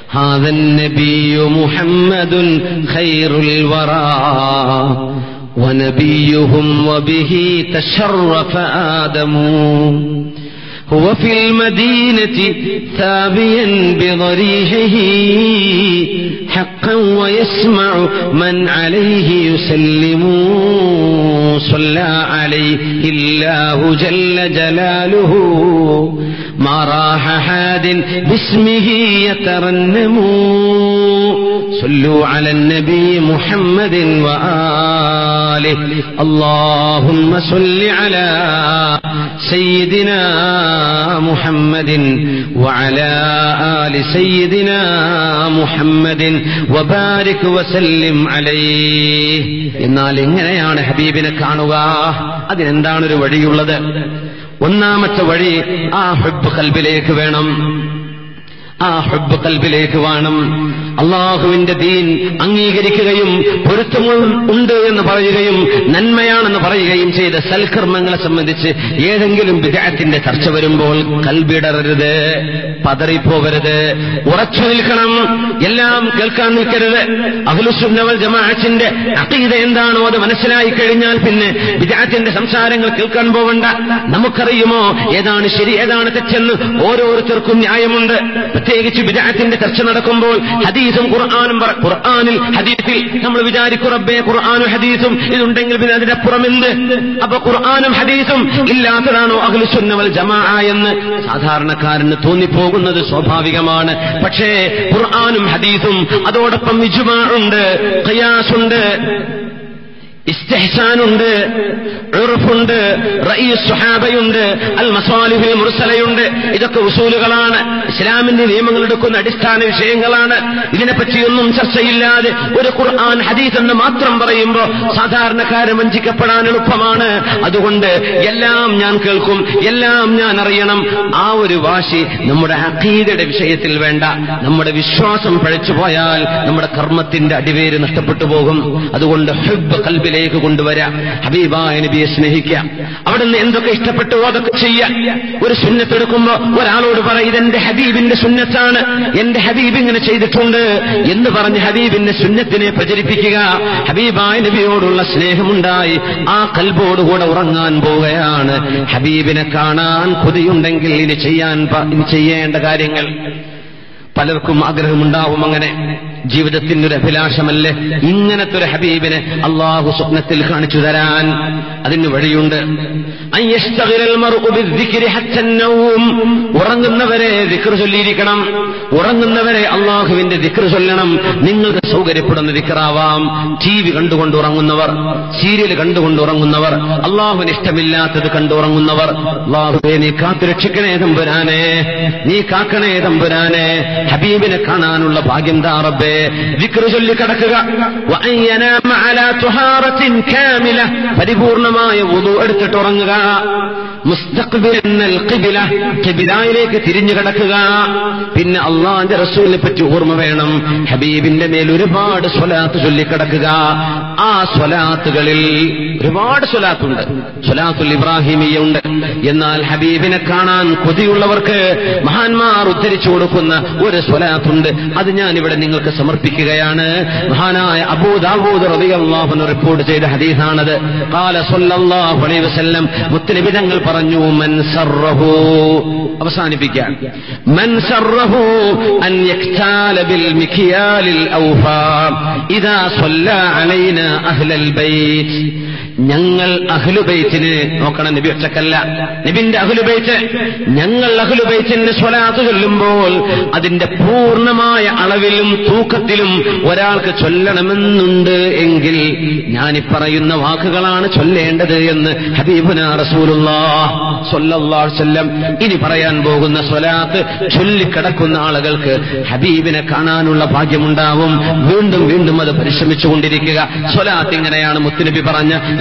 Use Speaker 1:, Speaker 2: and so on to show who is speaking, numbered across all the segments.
Speaker 1: هذا النبي محمد خير الورى ونبيهم وبه تشرف آدم هو في المدينة ثابيا بضريحه حقا ويسمع من عليه يسلم صلى عليه الله جل جلاله ما راح حاد باسمه يترنم صلوا على النبي محمد وآله اللهم صل على سيدنا محمد وعلى آل سيدنا محمد وبارك وسلم عليه. എന്നാൽ എങ്ങനെയാണ് ഹബീബിനെ കാണുക? അതിനെന്താണ് ഒരു വഴിയുള്ളത്? ഒന്നാമത്തെ വഴി ആ ഹുബ്ബ് ഖൽബിലേക്ക് വേണം. ആ ഹുബ്ബ് ഖൽബിലേക്ക് വേണം. അള്ളാഹുവിന്റെ ദീൻ അംഗീകരിക്കുകയും പൊരുത്തമുണ്ട് എന്ന് പറയുകയും നന്മയാണെന്ന് പറയുകയും ചെയ്ത സൽക്കർമ്മങ്ങളെ സംബന്ധിച്ച് ഏതെങ്കിലും ബിദ്അത്തിന്റെ ചർച്ച വരുമ്പോൾ കൽബിടറരുത്, പതറിപ്പോകരുത്, ഉറച്ചു നിൽക്കണം. എല്ലാം കേൾക്കാൻ നിൽക്കരുത്. അഹ്ലുസുന്ന വൽ ജമാഅത്തിന്റെ അഖീദ എന്താണോ അത് മനസ്സിലായി കഴിഞ്ഞാൽ പിന്നെ ബിദ്അത്തിന്റെ സംസാരങ്ങൾ കേൾക്കാൻ പോകണ്ട. നമുക്കറിയുമോ ഏതാണ് ശരി ഏതാണ് തെറ്റെന്ന്? ഓരോരുത്തർക്കും ന്യായമുണ്ട്. പ്രത്യേകിച്ച് ബിദ്അത്തിന്റെ ചർച്ച നടക്കുമ്പോൾ ഹദീസും ഖുർആനും ഖുർആനിൽ ഹദീസിൽ നമ്മൾ വിചാരിക്കും റബ്ബേ ഖുർആനും ഹദീസും ഇതുണ്ടെങ്കിൽ പിന്നെ അതിനപ്പുറം എന്ത്? അപ്പൊ ഖുർആനും ഹദീസും ഇല്ലാത്തതാണോ അഹ്ലുസുന്ന വൽ ജമാഅ എന്ന് സാധാരണക്കാരന് തോന്നിപ്പോകുന്നത് സ്വാഭാവികമാണ്. പക്ഷേ ഖുർആനും ഹദീസും അതോടൊപ്പം ഇജ്മാഉണ്ട്, ഖിയാസുണ്ട്, ഇസ്തിഹ്സാനുണ്ട്, ഉർഫുണ്ട്, റഈസ് സുഹാബയുണ്ട്, അൽ മസാലിഹുൽ മുർസലയുണ്ട്. ഇതൊക്കെ ഉസൂലുകളാണ്, ഇസ്ലാമിന്റെ നിയമങ്ങൾ എടുക്കുന്ന അടിസ്ഥാന വിഷയങ്ങളാണ്. ഇതിനെപ്പറ്റിയൊന്നും ചർച്ചയില്ലാതെ ഒരു ഖുർആൻ ഹദീസ് എന്ന് മാത്രം പറയുമ്പോൾ സാധാരണക്കാരെ വഞ്ചിക്കപ്പെടാൻ എളുപ്പമാണ്. അതുകൊണ്ട് എല്ലാം ഞാൻ കേൾക്കും, എല്ലാം ഞാൻ അറിയണം. ആ ഒരു വാശി നമ്മുടെ അഖീദയുടെ വിഷയത്തിൽ വേണ്ട. നമ്മുടെ വിശ്വാസം പഴച്ചു പോയാൽ നമ്മുടെ കർമ്മത്തിന്റെ അടിവേര് നഷ്ടപ്പെട്ടു പോകും. അതുകൊണ്ട് ഹുബ്ബ് ഖൽബിലേക്ക് കൊണ്ടുവരാം. ഹബീബായ നബിയെ സ്നേഹിക്കാം. അവിടുന്ന് എന്തൊക്കെ ഇഷ്ടപ്പെട്ടുവോ അതൊക്കെ ചെയ്യാം. ഒരു സുന്നത്ത് എടുക്കുമ്പോ ഒരാളോട് പറ ഇതെന്റെ ഹബീബിന്റെ സുന്നത്താണ്, എന്റെ ഹബീബ് ഇങ്ങനെ ചെയ്തിട്ടുണ്ട് എന്ന് പറഞ്ഞ് ഹബീബിന്റെ സുന്നത്തിനെ പ്രചരിപ്പിക്കുക. ഹബീബായ നബിയോടുള്ള സ്നേഹമുണ്ടായി ആ ഖൽബോടുകൂടെ ഉറങ്ങാൻ പോവുകയാണ്. ഹബീബിനെ കാണാൻ കൊതിയുണ്ടെങ്കിൽ ഇനി ചെയ്യേണ്ട കാര്യങ്ങൾ പലർക്കും ആഗ്രഹമുണ്ടാവും. അങ്ങനെ ജീവിതത്തിന്റെ ഒരു അഭിലാഷമല്ലേ ഇങ്ങനത്തെ ഒരു ഹബീബിനെ അള്ളാഹു സ്വപ്നത്തിൽ കാണിച്ചു തരാൻ? അതിന് വഴിയുണ്ട്. ഉറങ്ങുന്നവരെ ദിക്ർ ചൊല്ലിയിരിക്കണം. ഉറങ്ങുന്നവരെ അള്ളാഹുവിന്റെ ദിക്ർ ചൊല്ലണം. നിങ്ങൾക്ക് സൗകര്യപ്പെടുന്ന ദിക്റാവാം. ടി വി കണ്ടുകൊണ്ട് ഉറങ്ങുന്നവർ, സീരിയൽ കണ്ടുകൊണ്ട് ഉറങ്ങുന്നവർ, അള്ളാഹുവിന് ഇഷ്ടമില്ലാത്തത് കണ്ടുറങ്ങുന്നവർ, അള്ളാഹുവേ നീ കാത്തുരക്ഷിക്കണേ തമ്പുരാനെ, നീ കാക്കണേ തമ്പുരാനെ. ഹബീബിനെ കാണാനുള്ള ഭാഗ്യം താ റബ്ബേ. ദിക്ർ ചൊല്ലി കിടക്കുക. പരിപൂർണമായ വുദു എടുത്തിട്ട് ഉറങ്ങുക. മുസ്തഖ്ബിലൽ ഖിബ്ല, ഖിബ്ലയിലേക്ക് തിരിഞ്ഞു കിടക്കുക. പിന്നെ അള്ളാഹുവിന്റെ റസൂലിനെ പറ്റി ഓർമ്മ വേണം. ഹബീബിന്റെ മേൽ ഒരുപാട് സ്വലാത്ത് ചൊല്ലി കിടക്കുക. ആ സ്വലാത്തുകളിൽ ഒരുപാട് സ്വലാത്തുണ്ട്. സ്വലാത്തുൽ ഇബ്രാഹിമിയ ഉണ്ട്. എന്നാൽ ഹബീബിനെ കാണാൻ കൊതിയുള്ളവർക്ക് മഹാന്മാർ ഉദ്ധരിച്ചു കൊടുക്കുന്ന ഒരു സ്വലാത്തുണ്ട്. അത് ഞാൻ ഇവിടെ നിങ്ങൾക്ക് സമർപ്പിക്കുകയാണ്. മഹാനായ അബൂ ദാവൂദ് റളിയല്ലാഹു അൻഹു റിപ്പോർട്ട് ചെയ്ത ഹദീസാണത്. ഖാല സല്ലല്ലാഹു അലൈഹി വസല്ലം, മുത്തനബി തങ്ങൾ പറഞ്ഞു, മൻ സറഹു, അവസാനിപ്പിക്കാൻ, മൻ സറഹു അൻ യക്താല ബിൽ മിക്യാലിൽ ഔഫാ ഇദാ സ്വല്ലാ അലൈനാ അഹ്ലൽ ബൈത്ത്. ഞങ്ങൾ അഹ്ലുബൈത്തിന്, നോക്കണം നബി ഒറ്റക്കല്ല, നബിന്റെ അഹ്ലുബൈത്ത്, ഞങ്ങൾ അഹ്ലുബൈത്തിന് സ്വലാത്ത് ചൊല്ലുമ്പോൾ അതിന്റെ പൂർണ്ണമായ അളവിലും തൂക്കത്തിലും ഒരാൾക്ക് ചൊല്ലണമെന്നുണ്ട് എങ്കിൽ ഞാനിപ്പറയുന്ന വാക്കുകളാണ് ചൊല്ലേണ്ടത് എന്ന് ഹബീബുനാ റസൂലുള്ളാഹി സ്വല്ലല്ലാഹു അലൈഹി വസല്ലം. ഇനി പറയാൻ പോകുന്ന സ്വലാത്ത് ചൊല്ലിക്കിടക്കുന്ന ആളുകൾക്ക് ഹബീബിനെ കാണാനുള്ള ഭാഗ്യമുണ്ടാവും. വീണ്ടും വീണ്ടും അത് പരിശ്രമിച്ചുകൊണ്ടിരിക്കുക. സ്വലാത്ത് ഇങ്ങനെയാണ് മുത്തുനബി പറഞ്ഞ.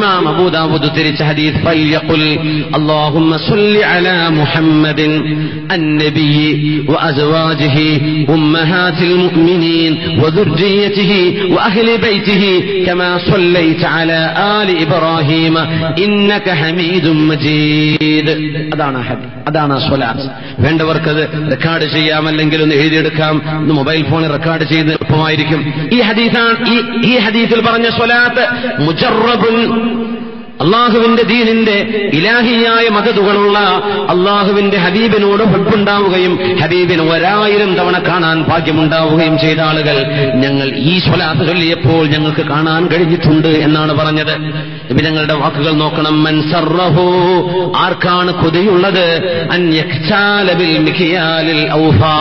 Speaker 1: ഇമാം അബൂ ദാവൂദ് ഉദ്ധരിച്ച ഹദീസ് ഫൽയഖുൽ അല്ലാഹുമ്മ സ്വല്ലി അലാ മുഹമ്മദിൻ അന്നബിയ്യി വഅസ്വാജിഹി ഉമ്മഹാത്തിൽ മുഅ്മിനീൻ വദുർരിയ്യതിഹി വഅഹ്ലി ബൈതിഹി കമാ സ്വല്ലൈത അലാ ആലി ഇബ്രാഹീം ഇന്നക ഹമീദും മജീദ്. അതാണ് സ്വലാത്ത്. വേണ്ടവർക്കത് റെക്കോർഡ് ചെയ്യാം, അല്ലെങ്കിൽ ഒന്ന് എഴുതിയെടുക്കാം. ഒന്ന് മൊബൈൽ ഫോണിൽ റെക്കോർഡ് ചെയ്ത് എളുപ്പമായിരിക്കും. ഈ ഹദീസിൽ പറഞ്ഞ സ്വലാത്ത് മുജറബുൻ, അള്ളാഹുവിന്റെ ദീനിന്റെ ഇലാഹിയായ മദതുകളുള്ള അള്ളാഹുവിന്റെ ഹബീബിനോട് ഹുബ്ബുണ്ടാവുകയും ഹബീബിന് 1000 തവണ കാണാൻ ഭാഗ്യമുണ്ടാവുകയും ചെയ്ത ആളുകൾ ഞങ്ങൾ ഈ സ്വലാത്ത് ചൊല്ലിയപ്പോൾ ഞങ്ങൾക്ക് കാണാൻ കഴിഞ്ഞിട്ടുണ്ട് എന്നാണ് പറഞ്ഞത്. നബി ഞങ്ങളുടെ വാക്കുകൾ നോക്കണം. മൻ സർറഹു, ആർക്കാണ് കൊതിയുള്ളത്, അൻ യഖ്ചാല ബിൽ മിഖ്യാലിൽ ഔഫാ,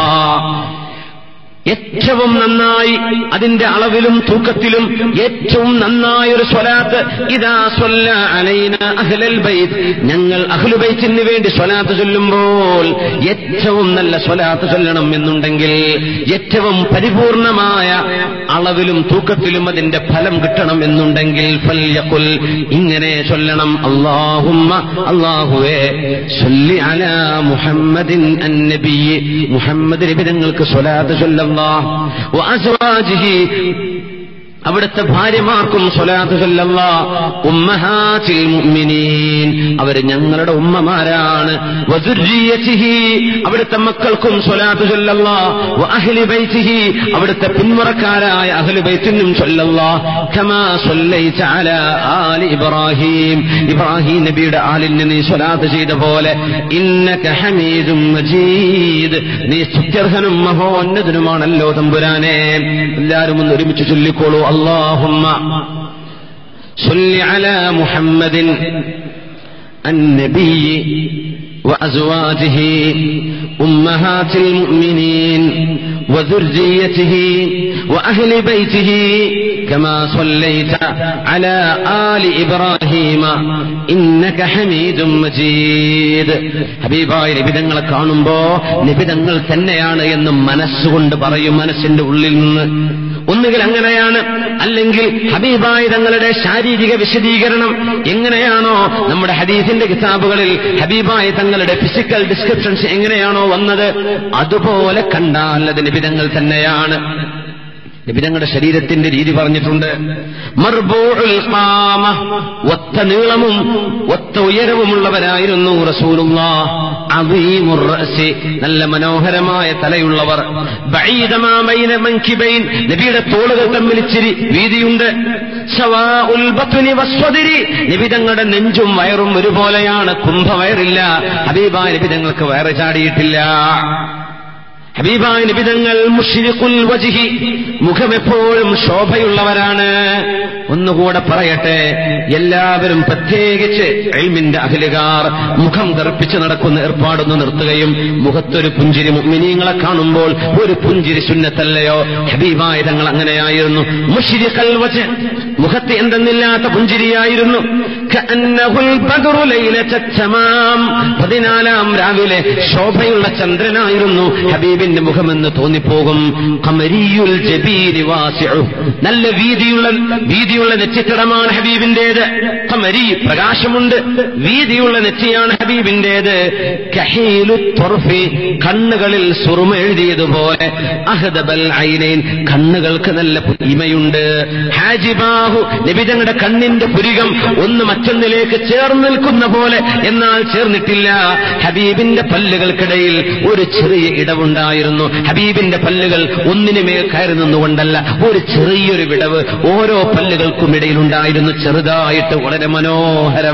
Speaker 1: ഏറ്റവും നന്നായി അതിന്റെ അളവിലും തൂക്കത്തിലും ഏറ്റവും നന്നായ ഒരു സ്വലാത്ത്, ഇദാ സ്വല്ല അലൈന അഹ്ലൽ ബൈത്ത്, ഞങ്ങൾ അഹ്ലു ബൈത്തിന് വേണ്ടി സ്വലാത്ത് ചൊല്ലുമ്പോൾ ഏറ്റവും നല്ല സ്വലാത്ത് ചൊല്ലണം എന്നുണ്ടെങ്കിൽ, ഏറ്റവും പരിപൂർണമായ അളവിലും തൂക്കത്തിലും അതിന്റെ ഫലം കിട്ടണം എന്നുണ്ടെങ്കിൽ ഫൽയഖുൽ, ഇങ്ങനെ ചൊല്ലണം. അല്ലാഹുമ്മ, അല്ലാഹുവേ, സ്വല്ലി അലാ മുഹമ്മദിൻ അന്നബിയ്യി, മുഹമ്മദ് നബി തങ്ങൾക്ക് സ്വലാത്ത് ചൊല്ലണം. വഅസ്വാജിഹി, അവിടുത്തെ ഭാര്യമാർക്കും സ്വലാത്ത് ചൊല്ലല്ലാ. ഉമ്മഹാത്തിൽ മുഅ്മിനീൻ, അവര് ഞങ്ങളുടെ ഉമ്മമാരാണ്. വദുർരിയ്യതിഹി, അവിടുത്തെ മക്കൾക്കും സ്വലാത്ത് ചൊല്ലല്ലാ. വഅഹ്ലി ബൈതിഹി, അവിടുത്തെ പിന്മുറക്കാരായ അഹ്ലു ബൈത്തിനും ചൊല്ലല്ലാ. കമാ സ്വല്ലൈത അലാ ആലി ഇബ്രാഹീം, ഇബ്രാഹീം നബിയുടെ ആലിന് നീ സ്വലാത്ത് ചെയ്ത പോലെ. ഇന്നക ഹമീദും മജീദ്, നീ സ്തുത്യർഹനും മഹോന്നതനുമാണല്ലോ തമ്പുരാനെ. എല്ലാവരും ഒന്ന് ഒരുമിച്ച് ചൊല്ലിക്കോളൂ. اللهم صل على محمد النبي وأزواجه أمهات المؤمنين وذريته وأهل بيته كما صليت على آل إبراهيم إنك حميد مجيد. ഹബീബായ നബിതങ്ങളെ കാണുമ്പോ നബിതങ്ങൾ തന്നെയാണ് എന്ന് മനസ്സുകൊണ്ട് പറയും, മനസ്സിന്റെ ഉള്ളിൽ നിന്ന്. ഒന്നുകിൽ അങ്ങനെയാണ്, അല്ലെങ്കിൽ ഹബീബായ തങ്ങളുടെ ശാരീരിക വിശദീകരണം എങ്ങനെയാണോ നമ്മുടെ ഹദീസിന്റെ കിതാബുകളിൽ ഹബീബായ തങ്ങളുടെ ഫിസിക്കൽ ഡിസ്ക്രിപ്ഷൻസ് എങ്ങനെയാണോ വന്നത് അതുപോലെ കണ്ടാൽ അത് നബിതങ്ങൾ തന്നെയാണ്. നബിതങ്ങളുടെ ശരീരത്തിന്റെ രീതി പറഞ്ഞിട്ടുണ്ട്. മർബൂഉൽ ഖാമ, ഒത്ത നീളമും ഒത്ത ഉയരവുമുള്ളവരായിരുന്നു റസൂലുള്ളാഹ്. അദീമുർ റഅസി, നല്ല മനോഹരമായ തലയുള്ളവർ. ബഈദമാ ബൈന മൻകിബൈൻ, നബിയുടെ തോളുകൾ തമ്മിൽ ഇച്ചിരി വീതിയുണ്ട്. സവാഉൽ ബത്നി വസ്വദരി, നബിതങ്ങളുടെ നെഞ്ചും വയറും ഒരുപോലെയാണ്, കുംഭവയറില്ല. ഹബീബായ നബിതങ്ങൾക്ക് വയറ് ചാടിയിട്ടില്ല. ഹബീബായ നബിതങ്ങൾ മുശ്രിഖുൽ വജ്ഹി, മുഖമെപ്പോഴും ശോഭയുള്ളവരാണ്. ഒന്നുകൂടെ പറയട്ടെ, എല്ലാവരും പ്രത്യേകിച്ച് ഇൽമിന്റെ അഹ്ലുകാർ മുഖം കറുപ്പിച്ച് നടക്കുന്ന ഏർപ്പാടൊന്ന് നിർത്തുകയും മുഖത്തൊരു പുഞ്ചിരി, മുഅ്മിനീങ്ങളെ കാണുമ്പോൾ ഒരു പുഞ്ചിരി സുന്നത്തല്ലയോ? ഹബീബായ തങ്ങൾ അങ്ങനെയായിരുന്നു. മുശ്രിഖുൽ വജ്ഹ്, മുഖത്ത് എന്തെന്നില്ലാത്ത പുഞ്ചിരിയായിരുന്നു. കഅന്നഹുൽ ബദ്റു ലൈലത്തൽ തമാം, 14-ാം രാവിലെ ശോഭയുള്ള ചന്ദ്രനായിരുന്നു ഹബീബിന്റെ മുഖമെന്ന് തോന്നിപ്പോകും. ഖമരിയുൽ ജബീരി വാസിഉ, നല്ല വീതിയുള്ള നെറ്റിത്തടമാണ് ഹബീബിന്റേത്. ഖമരി, പ്രകാശമുണ്ട്, വീതിയുള്ള നെറ്റിയാണ് ഹബീബിന്റേത്. കഹീലു ത്വർഫി, കണ്ണുകളിൽ സുറുമ എഴുതിയതുപോലെ. അഹ്ദബൽ ഐനൈൻ, കണ്ണുകൾക്ക് നല്ല പുരിമയുണ്ട്. ഹാജിബാഹു, നബിതങ്ങളുടെ കണ്ണിന്റെ പുരികം ഒന്ന് മറ്റൊന്നിലേക്ക് ചേർന്ന് നിൽക്കുന്ന പോലെ, എന്നാൽ ചേർന്നിട്ടില്ല. ഹബീബിന്റെ പല്ലുകൾക്കിടയിൽ ഒരു ചെറിയ ഇടവുണ്ടായിരുന്നു. ഹബീബിന്റെ പല്ലുകൾ ഒന്നിനുമേൽ കയറി നിന്നുകൊണ്ടല്ല, ഒരു ചെറിയൊരു വിടവ് ഓരോ പല്ലുകൾക്കും ഇടയിലുണ്ടായിരുന്നു, ചെറുതായിട്ട്, വളരെ മനോഹരം.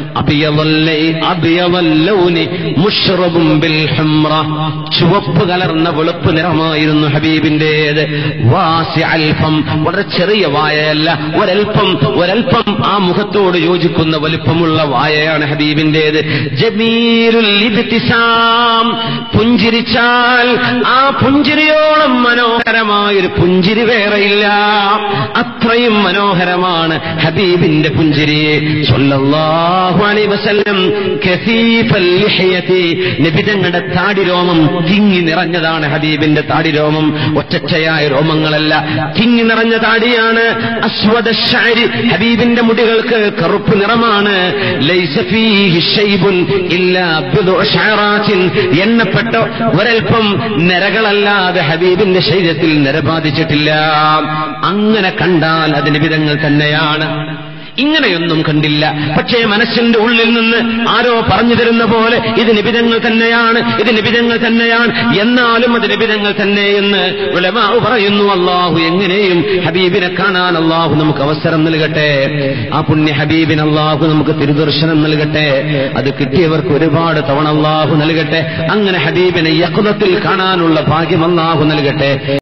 Speaker 1: ചുവപ്പ് കലർന്ന വെളുപ്പ് നിറമായിരുന്നു ഹബീബിന്റേത്. വളരെ ചെറിയ വായയല്ല, ഒരൽപ്പം ആ മുഖത്തോട് യോജിക്കുന്ന വലിപ്പമുള്ള വായയാണ് ഹബീബിന്റേത്. ജമീലുൽ ഇബ്തിസാം, പുഞ്ചിരിച്ചാൽ ആ പുഞ്ചിരിയോളം മനോഹരമായൊരു പുഞ്ചിരി വേറെയില്ല. അത്രയും മനോഹരമാണ് ഹബീബിന്റെ പുഞ്ചിരി സ്വല്ലല്ലാഹു അലൈഹി വസല്ലം. കസീഫൽ ലിഹ്യതി, നബിതങ്ങളുടെ താടിരോമം തിങ്ങി നിറഞ്ഞതാണ് ഹബീബിന്റെ താടിരോമം. ഒറ്റയായ രോമങ്ങളല്ല, തിങ്ങി നിറഞ്ഞ താടിയാണ്. അസ്വദ ശഅരി, ഹബീബിന്റെ മുടികൾക്ക് കറുപ്പ് നിറമാണ്. ലൈസ ഫീഹി ശൈബുൻ ഇല്ലാ ബിദ്ഉ ശഅറാത്തിൻ, എണ്ണപ്പെട്ട ഒരൽപ്പം നരകളല്ലാതെ ഹബീബിന്റെ ശരീരത്തിൽ നര ബാധിച്ചിട്ടില്ല. അങ്ങനെ കണ്ടാൽ അത് നിബിതങ്ങൾ തന്നെയാണ്. ഇങ്ങനെയൊന്നും കണ്ടില്ല, പക്ഷേ മനസ്സിന്റെ ഉള്ളിൽ നിന്ന് ആരോ പറഞ്ഞു തരുന്ന പോലെ ഇത് നിബിതങ്ങൾ തന്നെയാണ്, ഇത് നിബിതങ്ങൾ തന്നെയാണ്, എന്നാലും അത് നിബിതങ്ങൾ തന്നെ എന്ന് ഉലമാ പറയുന്നു. അള്ളാഹു എങ്ങനെയും ഹബീബിനെ കാണാൻ അള്ളാഹു നമുക്ക് അവസരം നൽകട്ടെ. ആ പുണ്യ ഹബീബിന് അള്ളാഹു നമുക്ക് തിരുദർശനം നൽകട്ടെ. അത് കിട്ടിയവർക്ക് ഒരുപാട് തവണ അള്ളാഹു നൽകട്ടെ. അങ്ങനെ ഹബീബിനെ യഖ്ദത്തിൽ കാണാനുള്ള ഭാഗ്യം അള്ളാഹു നൽകട്ടെ.